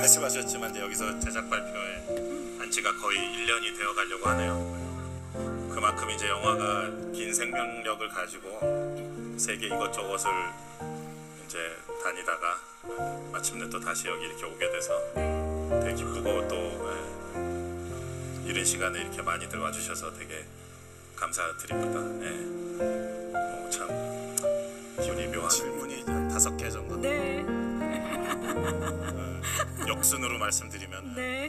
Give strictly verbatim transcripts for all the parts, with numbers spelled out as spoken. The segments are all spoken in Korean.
말씀하셨지만 이제 여기서 제작 발표에 한 지가 거의 일 년이 되어 가려고 하네요. 그만큼 이제 영화가 긴 생명력을 가지고 세계 이것저것을 이제 다니다가 마침내 또 다시 여기 이렇게 오게 돼서 되게 기쁘고 또 예, 이른 시간에 이렇게 많이들 와주셔서 되게 감사드립니다. 예. 뭐 참 기운이 묘한 질문이 다섯 개 정도. 네. 어, 역순으로 말씀드리면 네. 예,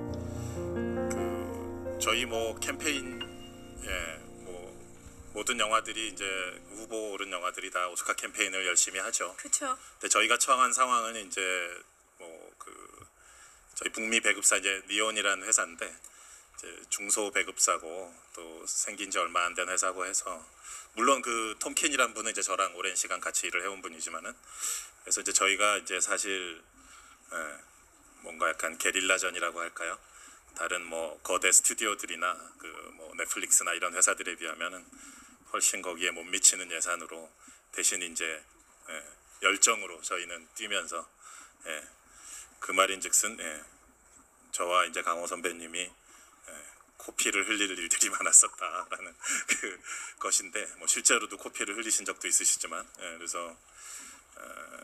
그 저희 뭐 캠페인 예, 뭐 모든 영화들이 이제 후보 오른 영화들이 다 오스카 캠페인을 열심히 하죠. 그렇죠. 근데 저희가 처한 상황은 이제 뭐 그 저희 북미 배급사 이제 니온이라는 회사인데 이제 중소 배급사고 또 생긴 지 얼마 안 된 회사고 해서 물론 그 톰킨이란 분은 이제 저랑 오랜 시간 같이 일을 해온 분이지만은 그래서 이제 저희가 이제 사실 예, 뭔가 약간 게릴라전이라고 할까요? 다른 뭐 거대 스튜디오들이나 그 뭐 넷플릭스나 이런 회사들에 비하면은 훨씬 거기에 못 미치는 예산으로 대신 이제 예, 열정으로 저희는 뛰면서 예, 그 말인즉슨 예, 저와 이제 강호 선배님이 예, 코피를 흘릴 일들이 많았었다라는 그 것인데 뭐 실제로도 코피를 흘리신 적도 있으시지만 예, 그래서 어,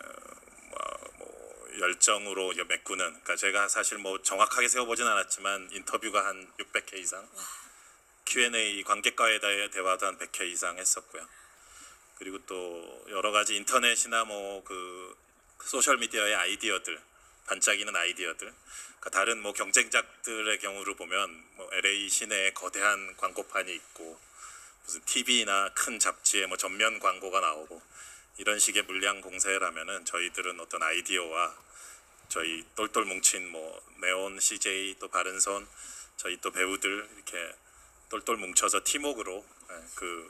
뭐, 뭐 열정으로 이제 메꾸는 그러니까 제가 사실 뭐 정확하게 세워보진 않았지만 인터뷰가 한 육백 회 이상 큐 앤 에이 관객과의 대화도 한 백 회 이상 했었고요. 그리고 또 여러 가지 인터넷이나 뭐 그 소셜 미디어의 아이디어들 반짝이는 아이디어들 그러니까 다른 뭐 경쟁작들의 경우를 보면 뭐 엘 에이 시내에 거대한 광고판이 있고 무슨 티비나 큰 잡지에 뭐 전면 광고가 나오고 이런 식의 물량 공세라면은 저희들은 어떤 아이디어와 저희 똘똘 뭉친 뭐 네온, 씨 제이 또 바른손 저희 또 배우들 이렇게 똘똘 뭉쳐서 팀워크로 그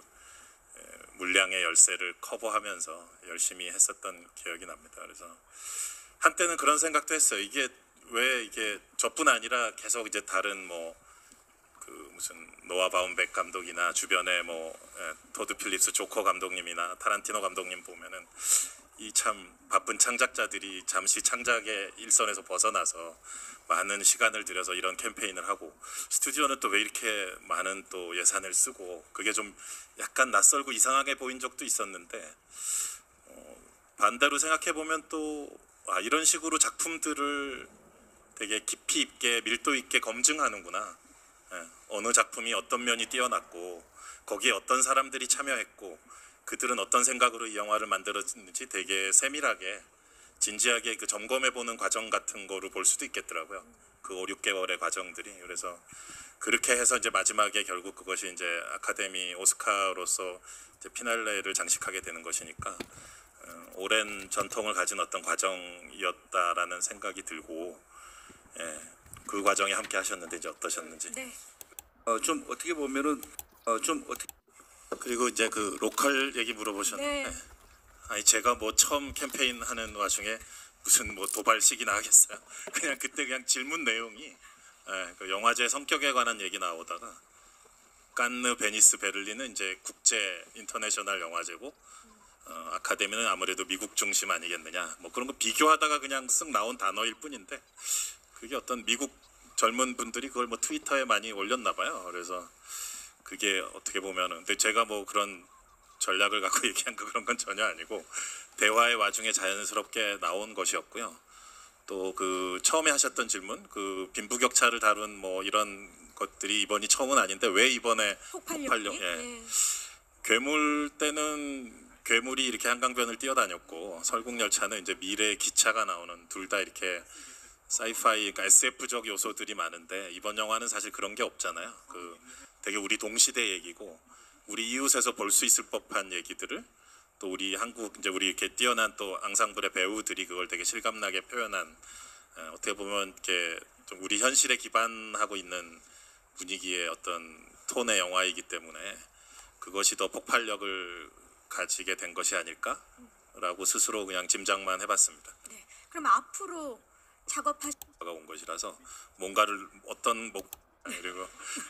물량의 열쇠를 커버하면서 열심히 했었던 기억이 납니다. 그래서 한때는 그런 생각도 했어요. 이게 왜 이게 저뿐 아니라 계속 이제 다른 뭐 그 무슨 노아 바움백 감독이나 주변에 뭐 토드 필립스 조커 감독님이나 타란티노 감독님 보면은 이 참 바쁜 창작자들이 잠시 창작의 일선에서 벗어나서 많은 시간을 들여서 이런 캠페인을 하고 스튜디오는 또 왜 이렇게 많은 또 예산을 쓰고 그게 좀 약간 낯설고 이상하게 보인 적도 있었는데 어, 반대로 생각해 보면 또 아, 이런 식으로 작품들을 되게 깊이 있게 밀도 있게 검증하는구나. 예, 어느 작품이 어떤 면이 뛰어났고 거기에 어떤 사람들이 참여했고 그들은 어떤 생각으로 이 영화를 만들었는지 되게 세밀하게 진지하게 그 점검해보는 과정 같은 거로 볼 수도 있겠더라고요. 그 오, 육 개월의 과정들이. 그래서 그렇게 해서 이제 마지막에 결국 그것이 이제 아카데미 오스카로서 이제 피날레를 장식하게 되는 것이니까 어, 오랜 전통을 가진 어떤 과정이었다라는 생각이 들고 예, 그 과정에 함께 하셨는데 이제 어떠셨는지. 네. 어, 좀 어떻게 보면은 어, 좀 어떻게 그리고 이제 그 로컬 얘기 물어보셨는데 네. 아니 제가 뭐 처음 캠페인 하는 와중에 무슨 뭐 도발식이나 하겠어요. 그냥 그때 그냥 질문 내용이 예, 그 영화제 성격에 관한 얘기 나오다가 칸느, 베니스, 베를린은 이제 국제 인터내셔널 영화제고 어, 아카데미는 아무래도 미국 중심 아니겠느냐 뭐 그런 거 비교하다가 그냥 쓱 나온 단어일 뿐인데 그게 어떤 미국 젊은 분들이 그걸 뭐 트위터에 많이 올렸나 봐요. 그래서 그게 어떻게 보면은 근데 제가 뭐 그런 전략을 갖고 얘기한 거 그런 건 전혀 아니고 대화의 와중에 자연스럽게 나온 것이었고요. 또 그 처음에 하셨던 질문 그 빈부격차를 다룬 뭐 이런 것들이 이번이 처음은 아닌데 왜 이번에 폭발력이. 폭발력 예. 네. 괴물 때는 괴물이 이렇게 한강변을 뛰어다녔고 설국열차는 이제 미래의 기차가 나오는 둘 다 이렇게 사이파이 그러니까 에스에프적 요소들이 많은데 이번 영화는 사실 그런 게 없잖아요. 그 되게 우리 동시대 얘기고 우리 이웃에서 볼 수 있을 법한 얘기들을 또 우리 한국 이제 우리 이렇게 뛰어난 또 앙상블의 배우들이 그걸 되게 실감나게 표현한 에, 어떻게 보면 이렇게 좀 우리 현실에 기반하고 있는 분위기의 어떤 톤의 영화이기 때문에 그것이 더 폭발력을 가지게 된 것이 아닐까라고 스스로 그냥 짐작만 해봤습니다. 네. 그럼 앞으로 작업하 가 온 것이라서 뭔가를 어떤 목 그리고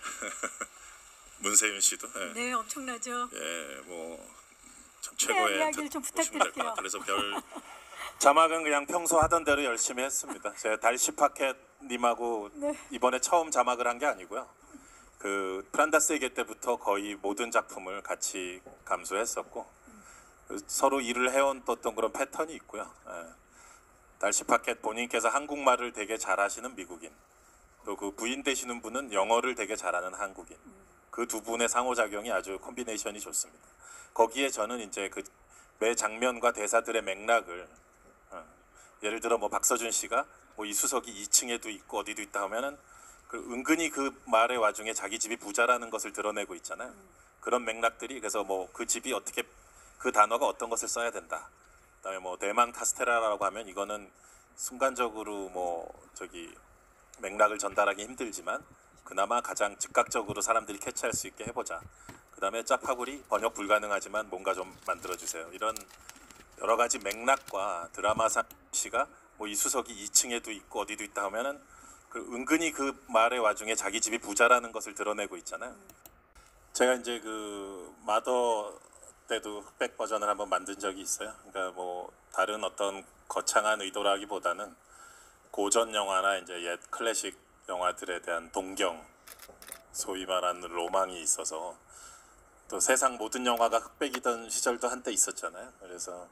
문세윤 씨도 예, 네, 엄청나죠. 예, 뭐 참 네, 최고의 이야기를 좀 보시면 될 것 부탁드릴게요. 같아요. 그래서 별 자막은 그냥 평소 하던 대로 열심히 했습니다. 제가 달시 파켓님하고 네. 이번에 처음 자막을 한 게 아니고요. 그 프란다스에게 때부터 거의 모든 작품을 같이 감수했었고 서로 일을 해온 어떤 그런 패턴이 있고요. 예. 달시 파켓 본인께서 한국말을 되게 잘하시는 미국인, 또 그 부인 되시는 분은 영어를 되게 잘하는 한국인. 그 두 분의 상호작용이 아주 콤비네이션이 좋습니다. 거기에 저는 이제 그 매 장면과 대사들의 맥락을 어, 예를 들어 뭐 박서준 씨가 뭐 이수석이 이 층에도 있고 어디도 있다 하면은 그 은근히 그 말의 와중에 자기 집이 부자라는 것을 드러내고 있잖아요. 그런 맥락들이 그래서 뭐 그 집이 어떻게 그 단어가 어떤 것을 써야 된다. 그다음에 뭐 대망 카스테라라고 하면 이거는 순간적으로 뭐 저기 맥락을 전달하기 힘들지만 그나마 가장 즉각적으로 사람들이 캐치할 수 있게 해보자. 그다음에 짜파구리 번역 불가능하지만 뭔가 좀 만들어주세요. 이런 여러 가지 맥락과 드라마상 씨가 뭐 이수석이 이 층에도 있고 어디도 있다 하면은 그 은근히 그 말의 와중에 자기 집이 부자라는 것을 드러내고 있잖아요. 제가 이제 그 마더 때도 흑백 버전을 한번 만든 적이 있어요. 그러니까 뭐 다른 어떤 거창한 의도라기보다는 고전 영화나 이제 옛 클래식 영화들에 대한 동경, 소위 말하는 로망이 있어서 또 세상 모든 영화가 흑백이던 시절도 한때 있었잖아요. 그래서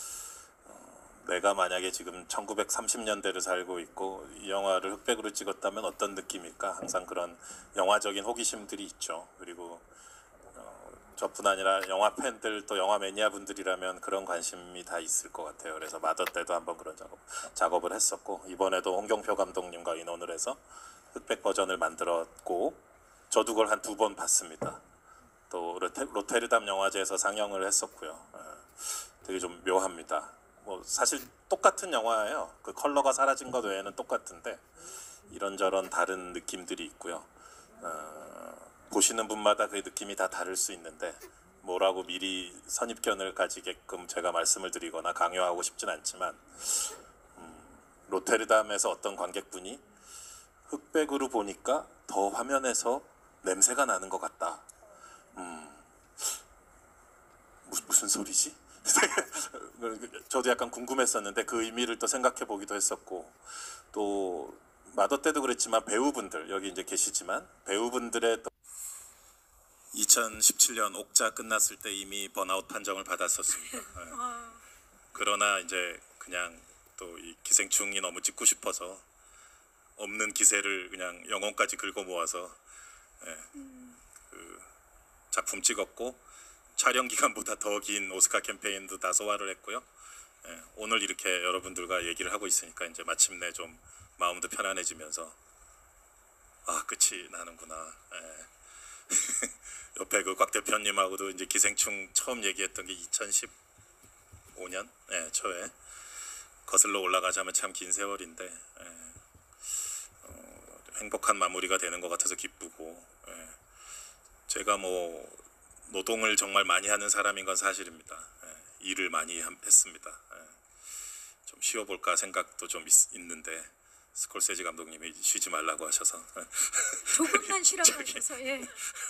어, 내가 만약에 지금 천구백삼십 년대를 살고 있고 이 영화를 흑백으로 찍었다면 어떤 느낌일까? 항상 그런 영화적인 호기심들이 있죠. 그리고 어, 저뿐 아니라 영화 팬들 또 영화 매니아 분들이라면 그런 관심이 다 있을 것 같아요. 그래서 마더 때도 한번 그런 작업, 작업을 했었고 이번에도 홍경표 감독님과 의논을 해서 흑백 버전을 만들었고 저도 그걸 한 두 번 봤습니다. 또 로테, 로테르담 영화제에서 상영을 했었고요. 어, 되게 좀 묘합니다. 뭐 사실 똑같은 영화예요. 그 컬러가 사라진 것 외에는 똑같은데 이런저런 다른 느낌들이 있고요. 어, 보시는 분마다 그 느낌이 다 다를 수 있는데 뭐라고 미리 선입견을 가지게끔 제가 말씀을 드리거나 강요하고 싶진 않지만 음, 로테르담에서 어떤 관객분이 흑백으로 보니까 더 화면에서 냄새가 나는 것 같다. 음, 무, 무슨 소리지? 저도 약간 궁금했었는데 그 의미를 또 생각해 보기도 했었고 또 마더 때도 그랬지만 배우분들 여기 이제 계시지만 배우분들의 또 이천십칠 년 옥자 끝났을 때 이미 번아웃 판정을 받았었습니다. 네. 그러나 이제 그냥 또 이 기생충이 너무 찍고 싶어서 없는 기세를 그냥 영혼까지 긁어 모아서 예, 그 작품 찍었고 촬영 기간보다 더 긴 오스카 캠페인도 다 소화를 했고요. 예, 오늘 이렇게 여러분들과 얘기를 하고 있으니까 이제 마침내 좀 마음도 편안해지면서 아 끝이 나는구나. 예. 옆에 그 곽 대표님하고도 이제 기생충 처음 얘기했던 게 이천십오 년 예, 초에 거슬러 올라가자면 참 긴 세월인데 예, 어, 행복한 마무리가 되는 것 같아서 기쁘고 예, 제가 뭐 노동을 정말 많이 하는 사람인 건 사실입니다. 예, 일을 많이 함, 했습니다. 예, 좀 쉬어볼까 생각도 좀 있, 있는데 스콜세지 감독님이 쉬지 말라고 하셔서 조금만 쉬라고 저기. 하셔서 예.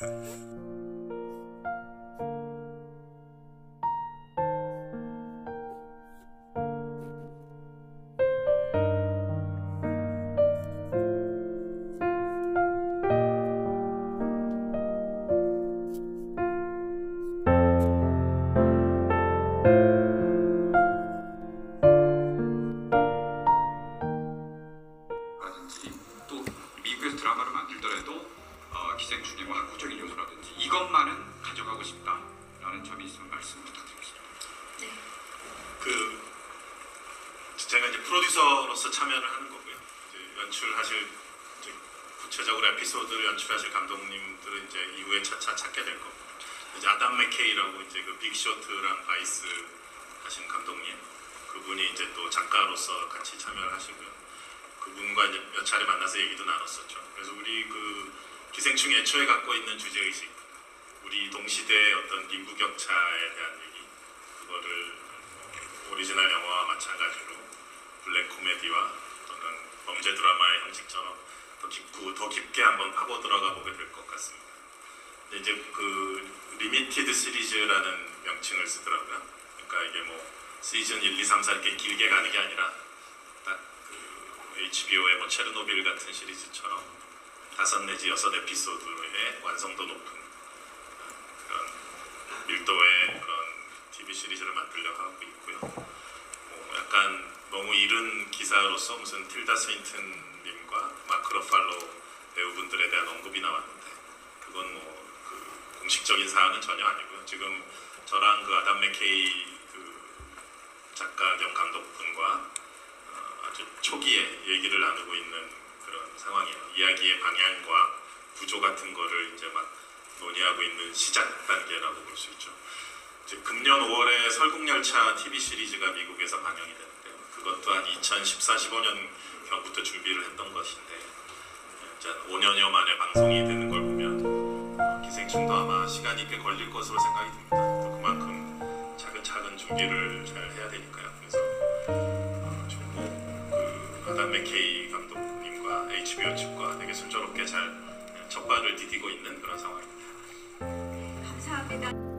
라든지 또 미국에서 드라마를 만들더라도 어, 기생충의 뭐 학구적인 요소라든지 이것만은 가져가고 싶다라는 점이 있으면 말씀 부탁드리겠습니다. 네. 그 제가 이제 프로듀서로서 참여를 하는 거고요. 이제 연출하실 이제 구체적으로 에피소드를 연출하실 감독님들은 이제 이후에 차차 찾게 될 거고. 이제 아담 맥케이라고 이제 그 빅쇼트랑 바이스 하신 감독님 그분이 이제 또 작가로서 같이 참여를 하시고요. 그분과 이제 몇 차례 만나서 얘기도 나눴었죠. 그래서 우리 그 기생충 애초에 갖고 있는 주제 의식, 우리 동시대의 어떤 빈부격차에 대한 얘기, 그거를 오리지널 영화와 마찬가지로 블랙 코미디와 또는 범죄 드라마의 형식처럼 더 깊고 더 깊게 한번 파고 들어가 보게 될 것 같습니다. 근데 이제 그 리미티드 시리즈라는 명칭을 쓰더라고요. 그러니까 이게 뭐 시즌 일, 이, 삼, 사 이렇게 길게 가는 게 아니라 딱 그 에이치비오의 뭐 체르노빌 같은 시리즈처럼 다섯 내지 여섯 에피소드의 완성도 높은 그런 밀도의 그런 티비 시리즈를 만들려고 하고 있고요. 뭐 약간 너무 이른 기사로서 무슨 틸다 스윈튼님과 마크 러팔로 배우분들에 대한 언급이 나왔는데 그건 뭐 그 공식적인 사항은 전혀 아니고요. 지금 저랑 그 아담 맥케이 그 작가 겸 감독분과 어 아주 초기에 얘기를 나누고 있는 그런 상황이에요. 이야기의 방향과 구조 같은 거를 이제 막 논의하고 있는 시작 단계라고 볼 수 있죠. 이제 금년 오월에 설국열차 티비 시리즈가 미국에서 방영이 되는데요. 그것 또한 이천십사, 십오 년경부터 준비를 했던 것인데 이제 오 년여 만에 방송이 되는 걸 보면 기생충도 아마 시간이 꽤 걸릴 것으로 생각이 듭니다. 또 그만큼 차근차근 준비를 잘 해야 되니까요. 그래서 어, 지금 뭐그 아담 맥케이 감독님과 에이치비오 측과 되게 순조롭게 잘 첫발을 디디고 있는 그런 상황입니다. 감사합니다.